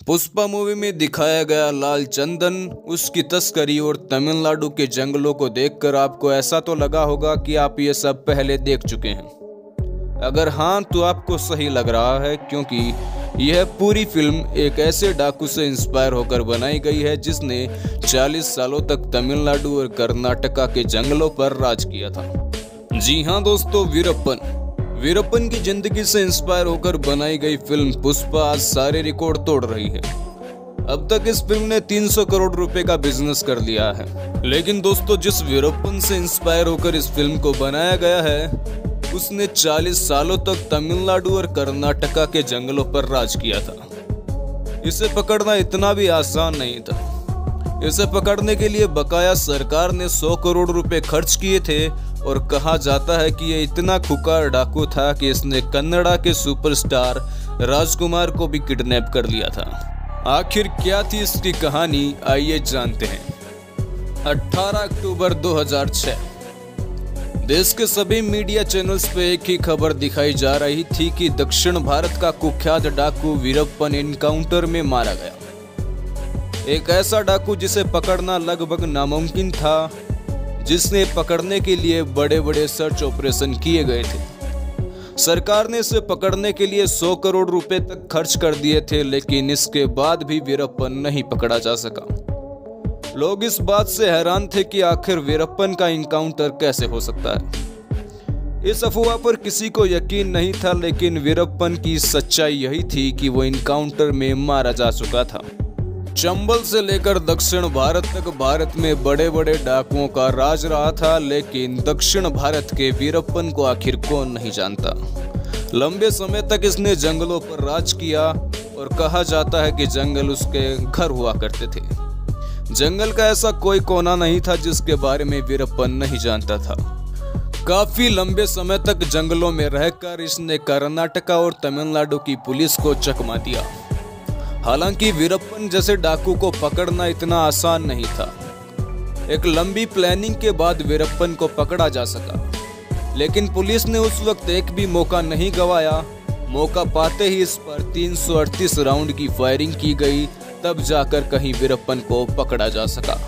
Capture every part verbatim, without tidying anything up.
Pushpa movie में दिखाया गया लाल चंदन, उसकी तस्करी और तमिलनाडु के जंगलों को देखकर आपको ऐसा तो लगा होगा कि आप ये सब पहले देख चुके हैं। अगर हाँ तो आपको सही लग रहा है, क्योंकि यह पूरी फिल्म एक ऐसे डाकू से इंस्पायर होकर बनाई गई है जिसने चालीस सालों तक तमिलनाडु और कर्नाटका के जंगलों पर राज किया था। जी हाँ दोस्तों, वीरप्पन वीरप्पन की जिंदगी से इंस्पायर होकर बनाई गई फिल्म पुष्पा आज सारे रिकॉर्ड तोड़ रही है। अब तक इस फिल्म ने तीन सौ करोड़ रुपए का बिजनेस कर लिया है। लेकिन दोस्तों, जिस वीरप्पन से इंस्पायर होकर इस फिल्म को बनाया गया है, उसने चालीस सालों तक तमिलनाडु और कर्नाटका के जंगलों पर राज किया था। इसे पकड़ना इतना भी आसान नहीं था। इसे पकड़ने के लिए बकाया सरकार ने सौ करोड़ रुपए खर्च किए थे और कहा जाता है कि ये इतना खुकार डाकू था कि इसने कन्नड़ा के सुपरस्टार राजकुमार को भी किडनैप कर लिया था। आखिर क्या थी इसकी कहानी, आइए जानते हैं। अठारह अक्टूबर दो हज़ार छह देश के सभी मीडिया चैनल्स पे एक ही खबर दिखाई जा रही थी कि दक्षिण भारत का कुख्यात डाकू वीरप्पन एनकाउंटर में मारा गया। एक ऐसा डाकू जिसे पकड़ना लगभग नामुमकिन था, जिसने पकड़ने के लिए बड़े बड़े सर्च ऑपरेशन किए गए थे। सरकार ने इसे पकड़ने के लिए सौ करोड़ रुपए तक खर्च कर दिए थे, लेकिन इसके बाद भी वीरप्पन नहीं पकड़ा जा सका। लोग इस बात से हैरान थे कि आखिर वीरप्पन का इनकाउंटर कैसे हो सकता है। इस अफवाह पर किसी को यकीन नहीं था, लेकिन वीरप्पन की सच्चाई यही थी कि वो इनकाउंटर में मारा जा चुका था। चंबल से लेकर दक्षिण भारत तक भारत में बड़े बड़े डाकुओं का राज रहा था, लेकिन दक्षिण भारत के वीरप्पन को आखिर कौन नहीं जानता। लंबे समय तक इसने जंगलों पर राज किया और कहा जाता है कि जंगल उसके घर हुआ करते थे। जंगल का ऐसा कोई कोना नहीं था जिसके बारे में वीरप्पन नहीं जानता था। काफी लंबे समय तक जंगलों में रहकर इसने कर्नाटका और तमिलनाडु की पुलिस को चकमा दिया। हालांकि वीरप्पन जैसे डाकू को पकड़ना इतना आसान नहीं था। एक लंबी प्लानिंग के बाद वीरप्पन को पकड़ा जा सका, लेकिन पुलिस ने उस वक्त एक भी मौका नहीं गंवाया। मौका पाते ही इस पर तीन सौ अड़तीस राउंड की फायरिंग की गई, तब जाकर कहीं वीरप्पन को पकड़ा जा सका।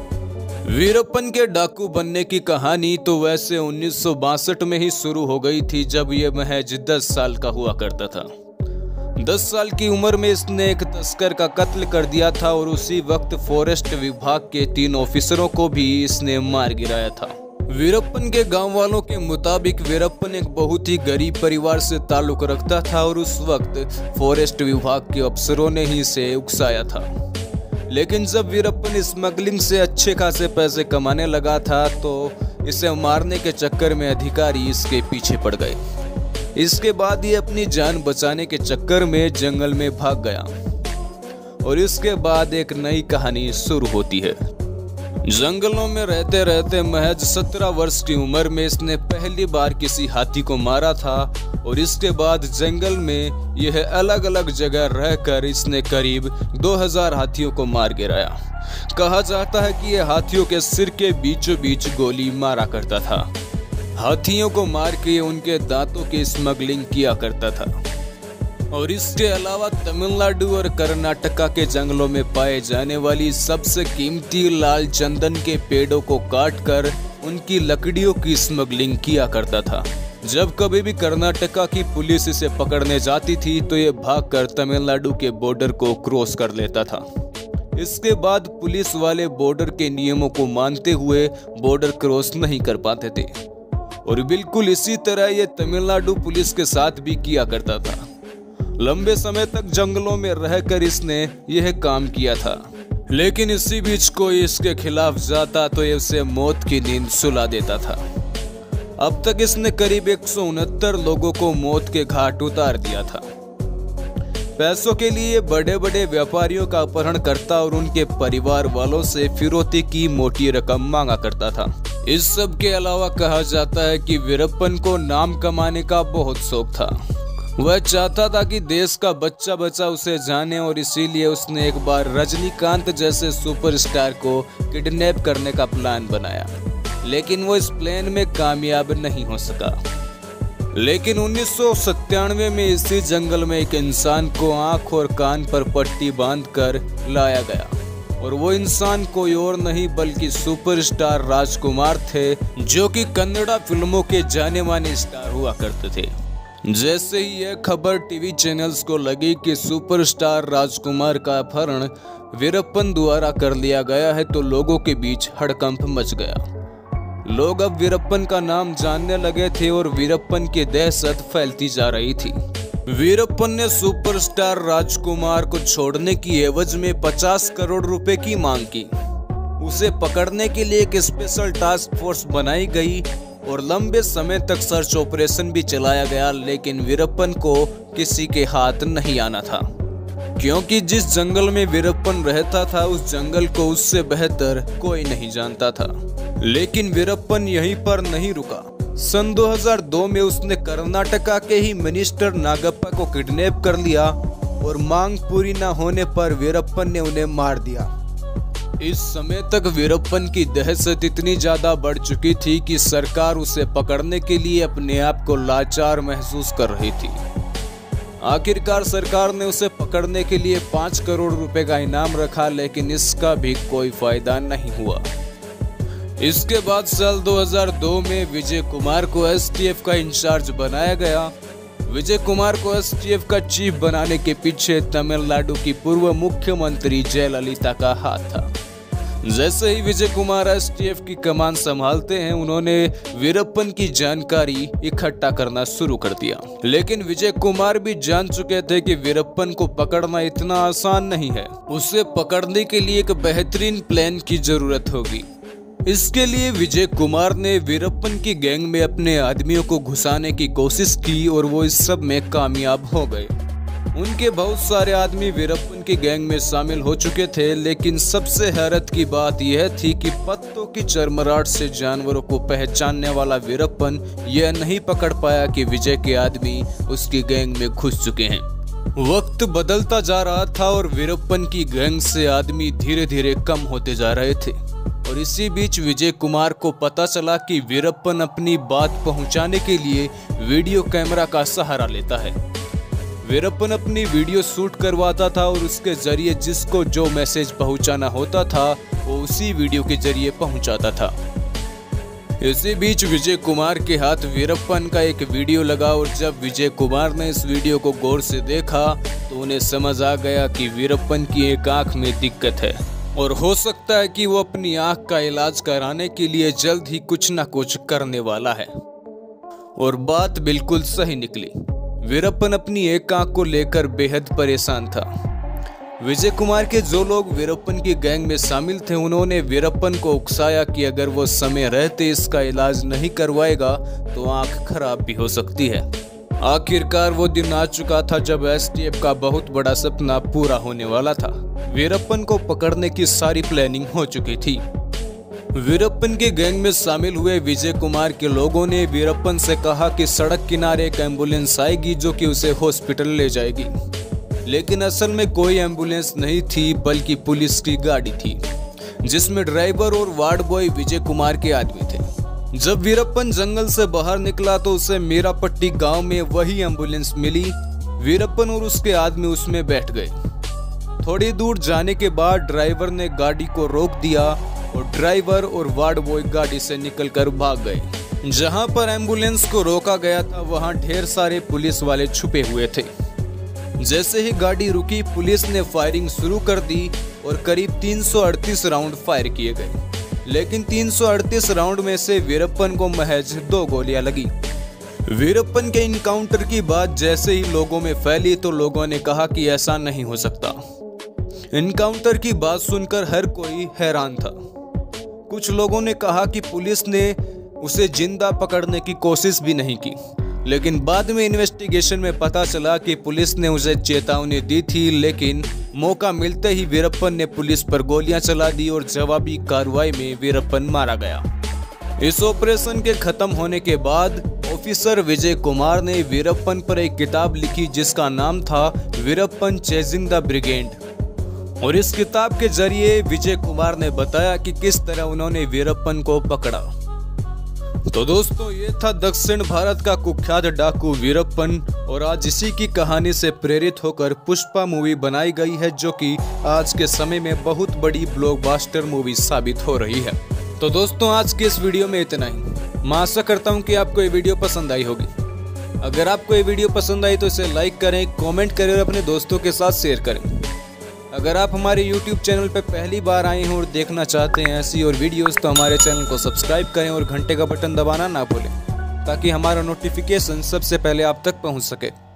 वीरप्पन के डाकू बनने की कहानी तो वैसे उन्नीस सौ बासठ में ही शुरू हो गई थी, जब ये महज दस साल का हुआ करता था। दस साल की उम्र में इसने एक तस्कर का कत्ल कर दिया था और उसी वक्त फॉरेस्ट विभाग के तीन ऑफिसरों को भी इसने मार गिराया था। वीरप्पन के गांव वालों के मुताबिक वीरप्पन एक बहुत ही गरीब परिवार से ताल्लुक रखता था और उस वक्त फॉरेस्ट विभाग के अफसरों ने ही इसे उकसाया था। लेकिन जब वीरप्पन स्मगलिंग से अच्छे खासे पैसे कमाने लगा था, तो इसे मारने के चक्कर में अधिकारी इसके पीछे पड़ गए। इसके बाद ये अपनी जान बचाने के चक्कर में जंगल में भाग गया और इसके बाद एक नई कहानी शुरू होती है। जंगलों में रहते रहते महज सत्रह वर्ष की उम्र में इसने पहली बार किसी हाथी को मारा था और इसके बाद जंगल में यह अलग अलग जगह रहकर इसने करीब दो हज़ार हाथियों को मार गिराया। कहा जाता है कि यह हाथियों के सिर के बीचों बीच गोली मारा करता था। हाथियों को मार के उनके दांतों की स्मगलिंग किया करता था और इसके अलावा तमिलनाडु और कर्नाटका के जंगलों में पाए जाने वाली सबसे कीमती लाल चंदन के पेड़ों को काटकर उनकी लकड़ियों की स्मगलिंग किया करता था। जब कभी भी कर्नाटका की पुलिस इसे पकड़ने जाती थी तो ये भागकर तमिलनाडु के बॉर्डर को क्रॉस कर लेता था। इसके बाद पुलिस वाले बॉर्डर के नियमों को मानते हुए बॉर्डर क्रॉस नहीं कर पाते थे और बिल्कुल इसी तरह ये तमिलनाडु पुलिस के साथ भी किया करता था। लंबे समय तक जंगलों में रहकर इसने यह काम किया था, लेकिन इसी बीच कोई इसके खिलाफ जाता तो ये उसे मौत की नींद सुला देता था। अब तक इसने करीब एक सौ उनहत्तर लोगों को मौत के घाट उतार दिया था। पैसों के लिए बड़े बड़े व्यापारियों का अपहरण करता और उनके परिवार वालों से फिरौती की मोटी रकम मांगा करता था। इस सब के अलावा कहा जाता है कि वीरप्पन को नाम कमाने का बहुत शौक था। वह चाहता था कि देश का बच्चा बच्चा उसे जाने और इसीलिए उसने एक बार रजनीकांत जैसे सुपरस्टार को किडनैप करने का प्लान बनाया, लेकिन वो इस प्लान में कामयाब नहीं हो सका। लेकिन उन्नीस सौ सत्तानवे में इसी जंगल में एक इंसान को आंख और कान पर पट्टी बांधकर लाया गया और वो इंसान कोई और नहीं बल्कि सुपरस्टार राजकुमार थे, जो कि कन्नड़ा फिल्मों के जाने माने स्टार हुआ करते थे। जैसे ही यह खबर टीवी चैनल्स को लगी कि सुपरस्टार राजकुमार का अपहरण वीरप्पन द्वारा कर लिया गया है तो लोगों के बीच हड़कंप मच गया। लोग अब वीरप्पन का नाम जानने लगे थे और वीरप्पन की दहशत फैलती जा रही थी। वीरप्पन ने सुपरस्टार राजकुमार को छोड़ने की एवज में पचास करोड़ रुपए की मांग की। उसे पकड़ने के लिए एक स्पेशल टास्क फोर्स बनाई गई और लंबे समय तक सर्च ऑपरेशन भी चलाया गया, लेकिन वीरप्पन को किसी के हाथ नहीं आना था, क्योंकि जिस जंगल में वीरप्पन रहता था उस जंगल को उससे बेहतर कोई नहीं जानता था। लेकिन वीरप्पन यहीं पर नहीं रुका। सन दो हज़ार दो में उसने कर्नाटका के ही मिनिस्टर नागप्पा को किडनैप कर लिया और मांग पूरी न होने पर वीरप्पन ने उन्हें मार दिया। इस समय तक वीरप्पन की दहशत इतनी ज्यादा बढ़ चुकी थी कि सरकार उसे पकड़ने के लिए अपने आप को लाचार महसूस कर रही थी। आखिरकार सरकार ने उसे पकड़ने के लिए पाँच करोड़ रुपए का इनाम रखा, लेकिन इसका भी कोई फायदा नहीं हुआ। इसके बाद साल दो हज़ार दो में विजय कुमार को एसटीएफ का इंचार्ज बनाया गया। विजय कुमार को एसटीएफ का चीफ बनाने के पीछे तमिलनाडु की पूर्व मुख्यमंत्री जयललिता का हाथ था। जैसे ही विजय कुमार एसटीएफ की कमान संभालते हैं, उन्होंने वीरप्पन की जानकारी इकट्ठा करना शुरू कर दिया। लेकिन विजय कुमार भी जान चुके थे कि वीरप्पन को पकड़ना इतना आसान नहीं है। उसे पकड़ने के लिए एक बेहतरीन प्लान की जरूरत होगी। इसके लिए विजय कुमार ने वीरप्पन की गैंग में अपने आदमियों को घुसाने की कोशिश की और वो इस सब में कामयाब हो गए। उनके बहुत सारे आदमी वीरप्पन की गैंग में शामिल हो चुके थे, लेकिन सबसे हैरत की बात यह थी कि पत्तों की चरमराहट से जानवरों को पहचानने वाला वीरप्पन यह नहीं पकड़ पाया कि विजय के आदमी उसकी गैंग में घुस चुके हैं। वक्त बदलता जा रहा था और वीरप्पन की गैंग से आदमी धीरे धीरे कम होते जा रहे थे और इसी बीच विजय कुमार को पता चला कि वीरप्पन अपनी बात पहुंचाने के लिए वीडियो कैमरा का सहारा लेता है। वीरप्पन अपनी वीडियो शूट करवाता था और उसके जरिए जिसको जो मैसेज पहुंचाना होता था वो उसी वीडियो के जरिए पहुंचाता था। इसी बीच विजय कुमार के हाथ वीरप्पन का एक वीडियो लगा और जब विजय कुमार ने इस वीडियो को गौर से देखा तो उन्हें समझ आ गया कि वीरप्पन की एक आंख में दिक्कत है और हो सकता है कि वो अपनी आंख का इलाज कराने के लिए जल्द ही कुछ न कुछ करने वाला है। और बात बिल्कुल सही निकली। वीरप्पन अपनी एक आंख को लेकर बेहद परेशान था। विजय कुमार के जो लोग वीरप्पन की गैंग में शामिल थे, उन्होंने वीरप्पन को उकसाया कि अगर वो समय रहते इसका इलाज नहीं करवाएगा तो आंख खराब भी हो सकती है। आखिरकार वो दिन आ चुका था जब एसटीएफ का बहुत बड़ा सपना पूरा होने वाला था। वीरप्पन को पकड़ने की सारी प्लानिंग हो चुकी थी। वीरप्पन के गैंग में शामिल हुए विजय कुमार के लोगों ने वीरप्पन से कहा कि सड़क किनारे एक एम्बुलेंस आएगी जो कि उसे हॉस्पिटल ले जाएगी, लेकिन असल में कोई एम्बुलेंस नहीं थी बल्कि पुलिस की गाड़ी थी, जिसमें ड्राइवर और वार्ड बॉय विजय कुमार के आदमी थे। जब वीरप्पन जंगल से बाहर निकला तो उसे मीरापट्टी गांव में वही एम्बुलेंस मिली। वीरप्पन और उसके आदमी उसमें बैठ गए। थोड़ी दूर जाने के बाद ड्राइवर ने गाड़ी को रोक दिया और ड्राइवर और वार्ड बॉय गाड़ी से निकलकर भाग गए। जहां पर एम्बुलेंस को रोका गया था वहां ढेर सारे पुलिस वाले छुपे हुए थे। जैसे ही गाड़ी रुकी, पुलिस ने फायरिंग शुरू कर दी और करीब तीन सौ अड़तीस राउंड फायर किए गए, लेकिन तीन सौ अड़तीस राउंड में से वीरप्पन को महज दो गोलियां लगी। वीरप्पन के इनकाउंटर की बात जैसे ही लोगों में फैली तो लोगों ने कहा कि ऐसा नहीं हो सकता। इनकाउंटर की बात सुनकर हर कोई हैरान था। कुछ लोगों ने कहा कि पुलिस ने उसे जिंदा पकड़ने की कोशिश भी नहीं की, लेकिन बाद में इन्वेस्टिगेशन में पता चला कि पुलिस ने उसे चेतावनी दी थी, लेकिन मौका मिलते ही वीरप्पन ने पुलिस पर गोलियां चला दी और जवाबी कार्रवाई में वीरप्पन मारा गया। इस ऑपरेशन के खत्म होने के बाद ऑफिसर विजय कुमार ने वीरप्पन पर एक किताब लिखी जिसका नाम था वीरप्पन चेजिंग द ब्रिगेड, और इस किताब के जरिए विजय कुमार ने बताया कि किस तरह उन्होंने वीरप्पन को पकड़ा। तो दोस्तों, ये था दक्षिण भारत का कुख्यात डाकू वीरप्पन, और आज इसी की कहानी से प्रेरित होकर पुष्पा मूवी बनाई गई है, जो कि आज के समय में बहुत बड़ी ब्लॉकबस्टर मूवी साबित हो रही है। तो दोस्तों, आज के इस वीडियो में इतना ही। मैं आशा करता हूँ कि आपको ये वीडियो पसंद आई होगी। अगर आपको ये वीडियो पसंद आई तो इसे लाइक करें, कमेंट करें और अपने दोस्तों के साथ शेयर करें। अगर आप हमारे यूट्यूब चैनल पर पहली बार आए हैं और देखना चाहते हैं ऐसी और वीडियोस, तो हमारे चैनल को सब्सक्राइब करें और घंटे का बटन दबाना ना भूलें, ताकि हमारा नोटिफिकेशन सबसे पहले आप तक पहुंच सके।